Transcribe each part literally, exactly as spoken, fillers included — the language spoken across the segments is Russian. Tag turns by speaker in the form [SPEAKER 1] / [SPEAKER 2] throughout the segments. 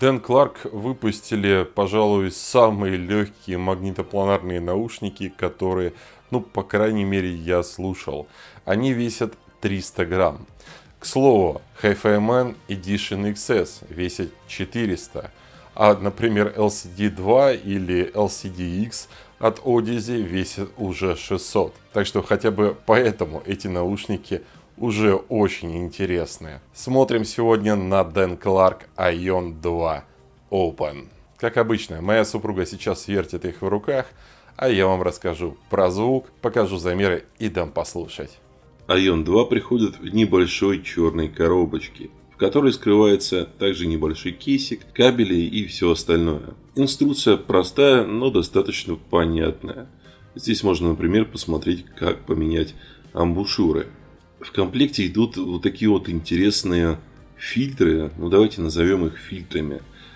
[SPEAKER 1] Дэн Кларк выпустили, пожалуй, самые легкие магнитопланарные наушники, которые, ну, по крайней мере, я слушал. Они весят триста грамм. К слову, Hi-Fi Man Edition икс эс весит четыреста, а, например, эл си ди два или эл си ди икс от Audeze весят уже шестьсот. Так что хотя бы поэтому эти наушники уже очень интересные. Смотрим сегодня на Дэн Кларк Ion два Open. Как обычно, моя супруга сейчас вертит их в руках, а я вам расскажу про звук, покажу замеры и дам послушать.
[SPEAKER 2] Ion два приходит в небольшой черной коробочке, в которой скрывается также небольшой кейсик, кабели и все остальное. Инструкция простая, но достаточно понятная. Здесь можно, например, посмотреть, как поменять амбушюры. В комплекте идут вот такие вот интересные фильтры, ну давайте назовем их фильтрами.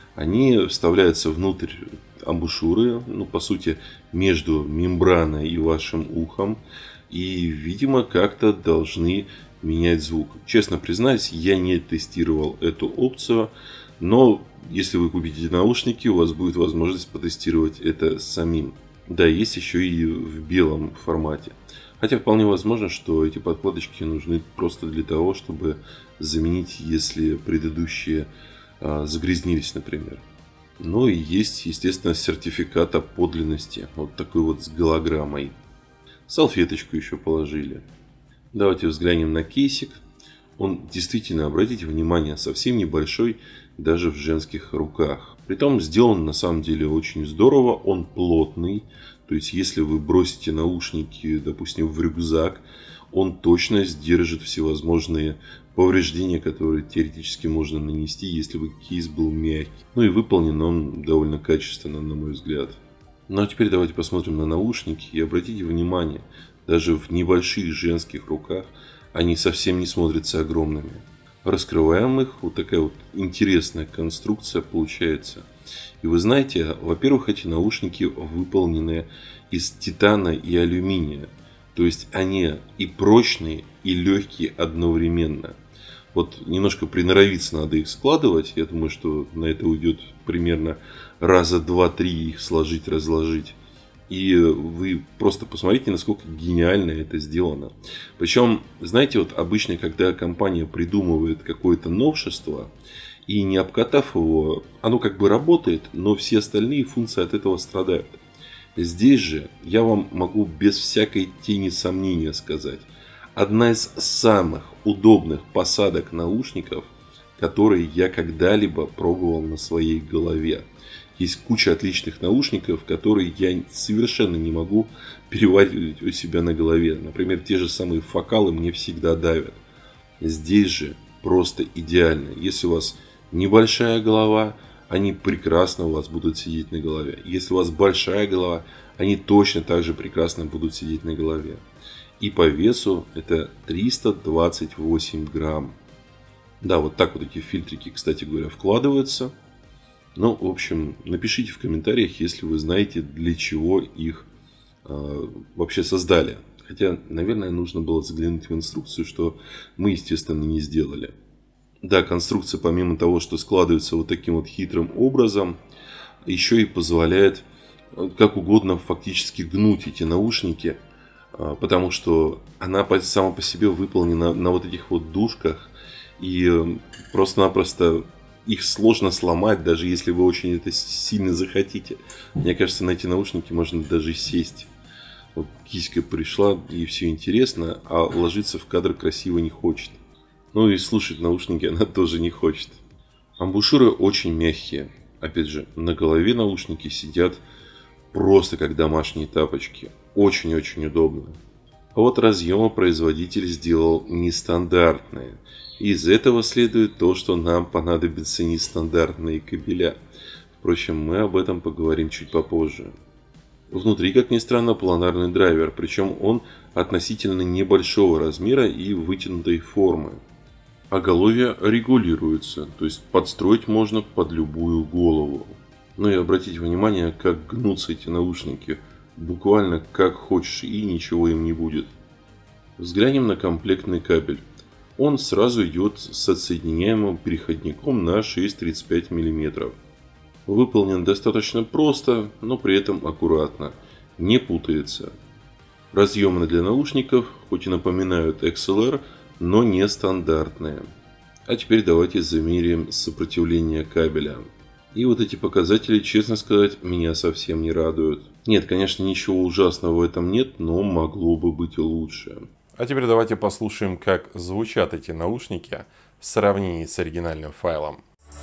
[SPEAKER 2] Они вставляются внутрь амбушюры, ну по сути между мембраной и вашим ухом. И, видимо, как-то должны менять звук. Честно признаюсь, я не тестировал эту опцию. Но если вы купите наушники, у вас будет возможность потестировать это самим. Да, есть еще и в белом формате. Хотя вполне возможно, что эти подкладочки нужны просто для того, чтобы заменить, если предыдущие а, загрязнились, например. Ну и есть, естественно, сертификат о подлинности. Вот такой вот с голограммой. Салфеточку еще положили. Давайте взглянем на кейсик. Он действительно, обратите внимание, совсем небольшой, даже в женских руках. Притом сделан на самом деле очень здорово. Он плотный. То есть, если вы бросите наушники, допустим, в рюкзак, он точно сдержит всевозможные повреждения, которые теоретически можно нанести, если бы кейс был мягкий. Ну и выполнен он довольно качественно, на мой взгляд. Ну а теперь давайте посмотрим на наушники и обратите внимание, даже в небольших женских руках они совсем не смотрятся огромными. Раскрываем их, вот такая вот интересная конструкция получается. И вы знаете, во-первых, эти наушники выполнены из титана и алюминия. То есть они и прочные, и легкие одновременно. Вот немножко приноровиться надо их складывать. Я думаю, что на это уйдет примерно раза два-три их сложить, разложить. И вы просто посмотрите, насколько гениально это сделано. Причем, знаете, вот обычно, когда компания придумывает какое-то новшество, и не обкатав его, оно как бы работает, но все остальные функции от этого страдают. Здесь же я вам могу без всякой тени сомнения сказать. Одна из самых удобных посадок наушников, которые я когда-либо пробовал на своей голове. Есть куча отличных наушников, которые я совершенно не могу переваривать у себя на голове. Например, те же самые фокалы мне всегда давят. Здесь же просто идеально. Если у вас небольшая голова, они прекрасно у вас будут сидеть на голове. Если у вас большая голова, они точно так же прекрасно будут сидеть на голове. И по весу это триста двадцать восемь грамм. Да, вот так вот эти фильтрики, кстати говоря, вкладываются. Ну, в общем, напишите в комментариях, если вы знаете, для чего их э, вообще создали. Хотя, наверное, нужно было заглянуть в инструкцию, что мы, естественно, не сделали. Да, конструкция, помимо того, что складывается вот таким вот хитрым образом, еще и позволяет как угодно фактически гнуть эти наушники, потому что она сама по себе выполнена на вот этих вот дужках, и просто-напросто их сложно сломать, даже если вы очень это сильно захотите. Мне кажется, на эти наушники можно даже сесть. Вот киська пришла, и все интересно, а ложиться в кадр красиво не хочет. Ну и слушать наушники она тоже не хочет. Амбушюры очень мягкие. Опять же, на голове наушники сидят просто как домашние тапочки. Очень-очень удобно. А вот разъемы производитель сделал нестандартные. Из этого следует то, что нам понадобятся нестандартные кабеля. Впрочем, мы об этом поговорим чуть попозже. Внутри, как ни странно, планарный драйвер. Причем он относительно небольшого размера и вытянутой формы. Оголовье регулируется, то есть подстроить можно под любую голову. Ну и обратите внимание, как гнутся эти наушники. Буквально как хочешь, и ничего им не будет. Взглянем на комплектный кабель. он сразу идет с отсоединяемым переходником на шесть тридцать пять миллиметров. Выполнен достаточно просто, но при этом аккуратно, не путается. Разъемы для наушников, хоть и напоминают икс эл ар, но не стандартные. А теперь давайте замеряем сопротивление кабеля. И вот эти показатели, честно сказать, меня совсем не радуют. Нет, конечно, ничего ужасного в этом нет, но могло бы быть и лучше.
[SPEAKER 1] А теперь давайте послушаем, как звучат эти наушники в сравнении с оригинальным файлом.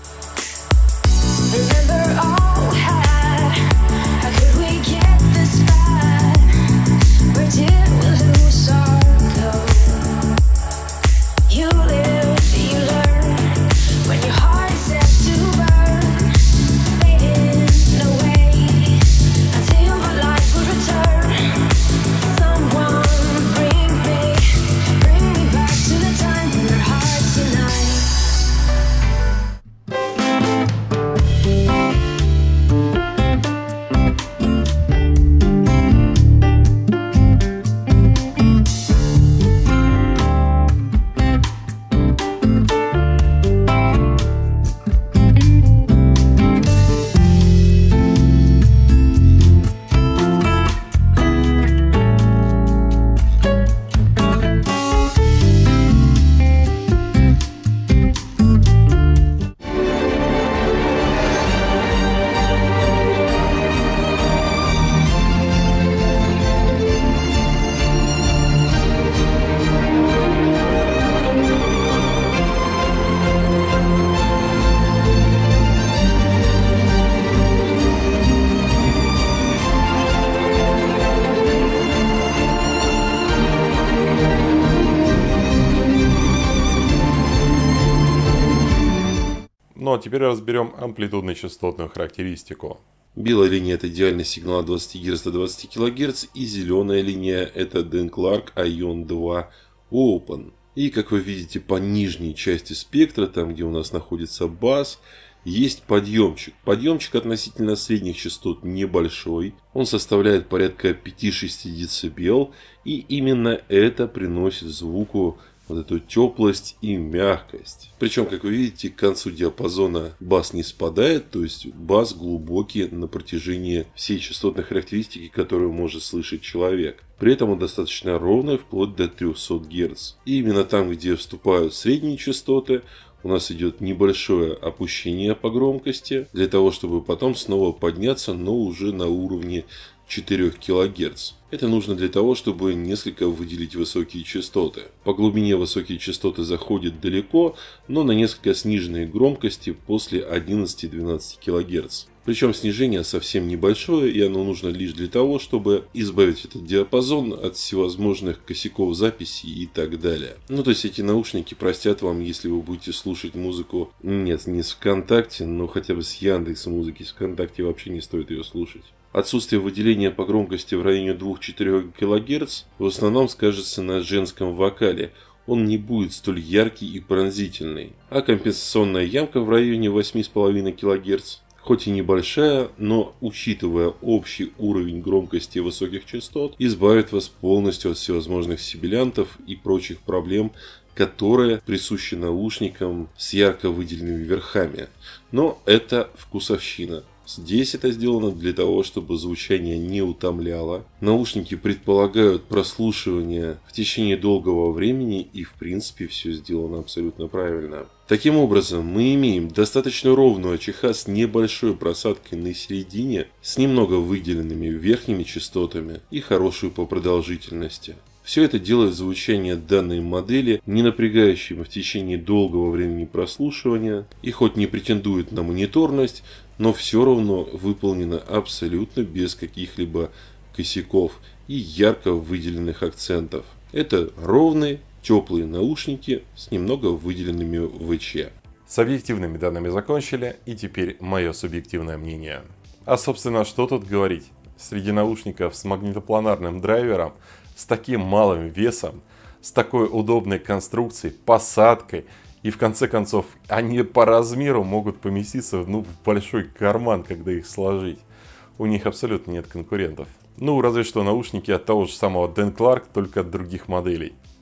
[SPEAKER 1] Ну а теперь разберем амплитудно-частотную характеристику.
[SPEAKER 2] Белая линия — это идеальный сигнал от двадцати герц до двадцати килогерц, и зеленая линия — это Dan Clark Ion два Open. И как вы видите, по нижней части спектра, там где у нас находится бас, есть подъемчик. Подъемчик относительно средних частот небольшой. Он составляет порядка пяти-шести децибел. И именно это приносит звуку вот эту теплость и мягкость. Причем, как вы видите, к концу диапазона бас не спадает. То есть бас глубокий на протяжении всей частотной характеристики, которую может слышать человек. При этом он достаточно ровный, вплоть до трёхсот герц. И именно там, где вступают средние частоты, у нас идет небольшое опущение по громкости, для того, чтобы потом снова подняться, но уже на уровне четырёх килогерц. Это нужно для того, чтобы несколько выделить высокие частоты. По глубине высокие частоты заходят далеко, но на несколько сниженные громкости после одиннадцати-двенадцати килогерц. Причем снижение совсем небольшое, и оно нужно лишь для того, чтобы избавить этот диапазон от всевозможных косяков записи и так далее. Ну, то есть эти наушники простят вам, если вы будете слушать музыку, нет, не с ВКонтакте, но хотя бы с Яндекс.Музыки. С ВКонтакте вообще не стоит ее слушать. Отсутствие выделения по громкости в районе двух-четырёх килогерц в основном скажется на женском вокале. Он не будет столь яркий и пронзительный. А компенсационная ямка в районе восьми с половиной килогерц, хоть и небольшая, но учитывая общий уровень громкости высоких частот, избавит вас полностью от всевозможных сибилянтов и прочих проблем, которые присущи наушникам с ярко выделенными верхами. Но это вкусовщина. Здесь это сделано для того, чтобы звучание не утомляло. Наушники предполагают прослушивание в течение долгого времени, и в принципе все сделано абсолютно правильно. Таким образом, мы имеем достаточно ровную АЧХ с небольшой просадкой на середине, с немного выделенными верхними частотами и хорошую по продолжительности. Все это делает звучание данной модели не напрягающим в течение долгого времени прослушивания и хоть не претендует на мониторность, но все равно выполнено абсолютно без каких-либо косяков и ярко выделенных акцентов. Это ровные, теплые наушники с немного выделенными ВЧ.
[SPEAKER 1] С объективными данными закончили, и теперь мое субъективное мнение. А собственно, что тут говорить? Среди наушников с магнитопланарным драйвером, с таким малым весом, с такой удобной конструкцией, посадкой, и в конце концов они по размеру могут поместиться ну, в большой карман, когда их сложить. У них абсолютно нет конкурентов. Ну, разве что наушники от того же самого Dan Clark, только от других моделей.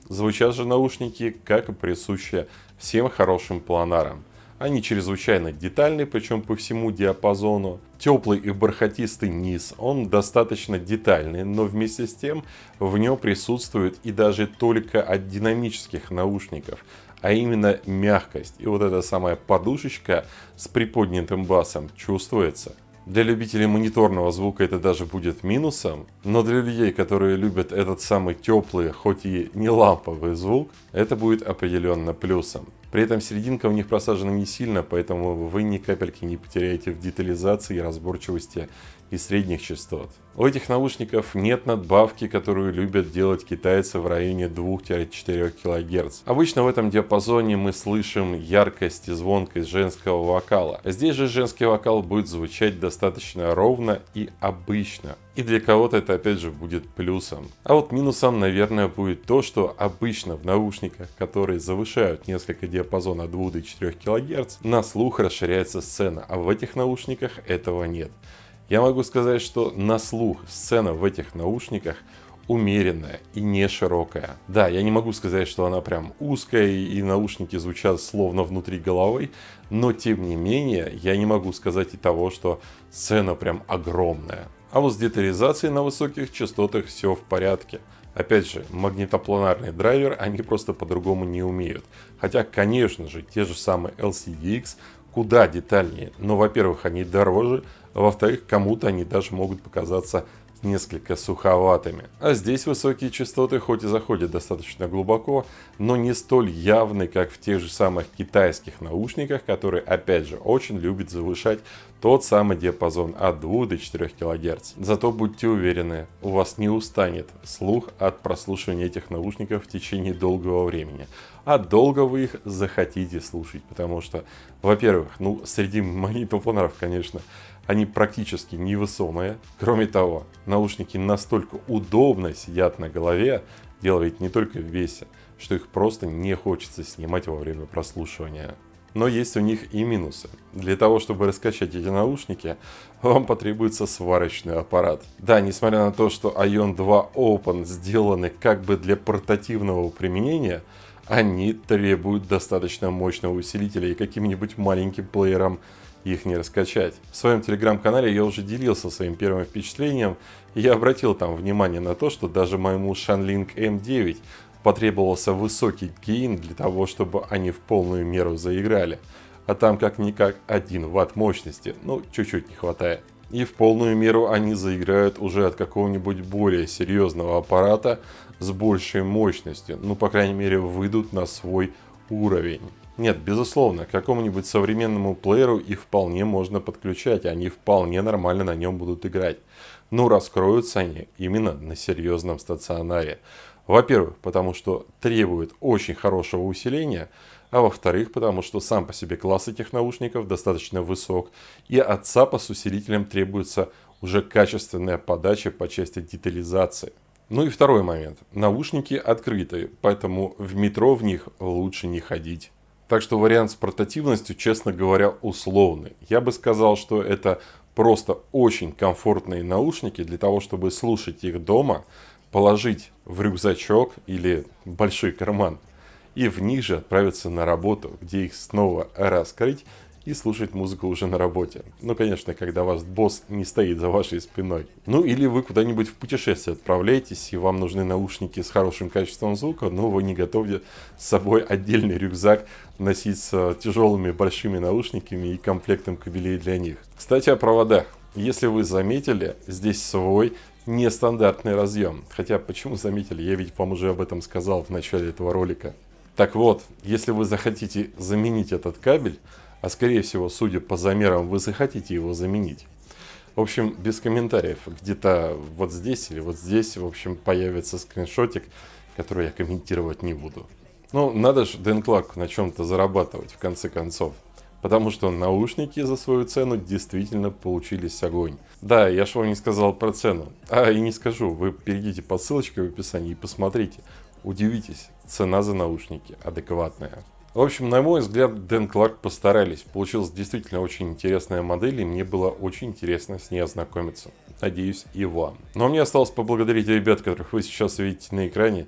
[SPEAKER 1] Звучат же наушники, как и присуще всем хорошим планарам. Они чрезвычайно детальны, причем по всему диапазону. Теплый и бархатистый низ, он достаточно детальный, но вместе с тем в нем присутствует и даже только от динамических наушников, а именно мягкость. И вот эта самая подушечка с приподнятым басом чувствуется. Для любителей мониторного звука это даже будет минусом, но для людей, которые любят этот самый теплый, хоть и не ламповый звук, это будет определенно плюсом. При этом серединка в них просажена не сильно, поэтому вы ни капельки не потеряете в детализации и разборчивости и средних частот. У этих наушников нет надбавки, которую любят делать китайцы в районе двух-четырёх килогерц. Обычно в этом диапазоне мы слышим яркость и звонкость женского вокала. Здесь же женский вокал будет звучать достаточно ровно и обычно. И для кого-то это опять же будет плюсом. А вот минусом, наверное, будет то, что обычно в наушниках, которые завышают несколько диапазонов от двух до четырёх килогерц, на слух расширяется сцена, а в этих наушниках этого нет. Я могу сказать, что на слух сцена в этих наушниках умеренная и не широкая. Да, я не могу сказать, что она прям узкая и наушники звучат словно внутри головы, но тем не менее я не могу сказать и того, что сцена прям огромная. А вот с детализацией на высоких частотах все в порядке. Опять же, магнитопланарный драйвер они просто по-другому не умеют. Хотя, конечно же, те же самые эл си ди икс куда детальнее, но, во-первых, они дороже, а во-вторых, кому-то они даже могут показаться несколько суховатыми. А здесь высокие частоты хоть и заходят достаточно глубоко, но не столь явны, как в тех же самых китайских наушниках, которые опять же очень любят завышать тот самый диапазон от двух до четырёх килогерц. Зато будьте уверены, у вас не устанет слух от прослушивания этих наушников в течение долгого времени. А долго вы их захотите слушать, потому что, во-первых, ну, среди магнитофонов, конечно, они практически невесомые. Кроме того, наушники настолько удобно сидят на голове, дело ведь не только в весе, что их просто не хочется снимать во время прослушивания. Но есть у них и минусы. Для того, чтобы раскачать эти наушники, вам потребуется сварочный аппарат. Да, несмотря на то, что айон два Open сделаны как бы для портативного применения, они требуют достаточно мощного усилителя, и каким-нибудь маленьким плеером их не раскачать. В своем телеграм-канале я уже делился своим первым впечатлением, и я обратил там внимание на то, что даже моему Shanling эм девять потребовался высокий гейн для того, чтобы они в полную меру заиграли. А там как-никак один ватт мощности, ну чуть-чуть не хватает. И в полную меру они заиграют уже от какого-нибудь более серьезного аппарата с большей мощностью. Ну, по крайней мере, выйдут на свой уровень. Нет, безусловно, к какому-нибудь современному плееру их вполне можно подключать, они вполне нормально на нем будут играть. Но раскроются они именно на серьезном стационаре. Во-первых, потому что требует очень хорошего усиления, а во-вторых, потому что сам по себе класс этих наушников достаточно высок, и от ЦАПа с усилителем требуется уже качественная подача по части детализации. Ну и второй момент. Наушники открытые, поэтому в метро в них лучше не ходить. Так что вариант с портативностью, честно говоря, условный. Я бы сказал, что это просто очень комфортные наушники для того, чтобы слушать их дома, положить в рюкзачок или большой карман и в них же отправиться на работу, где их снова раскрыть и слушать музыку уже на работе. Ну, конечно, когда ваш босс не стоит за вашей спиной. Ну, или вы куда-нибудь в путешествие отправляетесь, и вам нужны наушники с хорошим качеством звука, но вы не готовы с собой отдельный рюкзак носить с тяжелыми большими наушниками и комплектом кабелей для них. Кстати, о проводах. Если вы заметили, здесь свой нестандартный разъем. Хотя, почему заметили? Я ведь вам уже об этом сказал в начале этого ролика. Так вот, если вы захотите заменить этот кабель, а скорее всего, судя по замерам, вы захотите его заменить. В общем, без комментариев. Где-то вот здесь или вот здесь, в общем, появится скриншотик, который я комментировать не буду. Ну, надо же Дэн Кларку на чем-то зарабатывать, в конце концов. Потому что наушники за свою цену действительно получились огонь. Да, я же вам не сказал про цену. А и не скажу, вы перейдите по ссылочке в описании и посмотрите. Удивитесь, цена за наушники адекватная. В общем, на мой взгляд, Дэн Кларк постарались. Получилась действительно очень интересная модель, и мне было очень интересно с ней ознакомиться. Надеюсь, и вам. Но мне осталось поблагодарить ребят, которых вы сейчас видите на экране.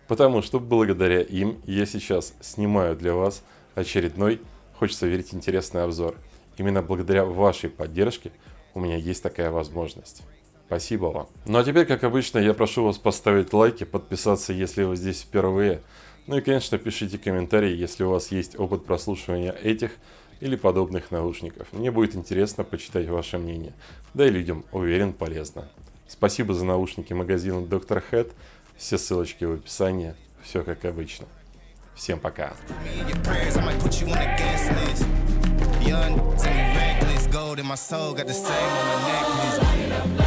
[SPEAKER 1] Потому что благодаря им я сейчас снимаю для вас очередной, хочется верить, интересный обзор. Именно благодаря вашей поддержке у меня есть такая возможность. Спасибо вам. Ну а теперь, как обычно, я прошу вас поставить лайки, подписаться, если вы здесь впервые. Ну и, конечно, пишите комментарии, если у вас есть опыт прослушивания этих или подобных наушников. Мне будет интересно почитать ваше мнение. Да и людям, уверен, полезно. Спасибо за наушники магазина доктор Head. Все ссылочки в описании. Все как обычно. Всем пока.
[SPEAKER 3] Young, reckless, gold in my soul, got the same on my necklace.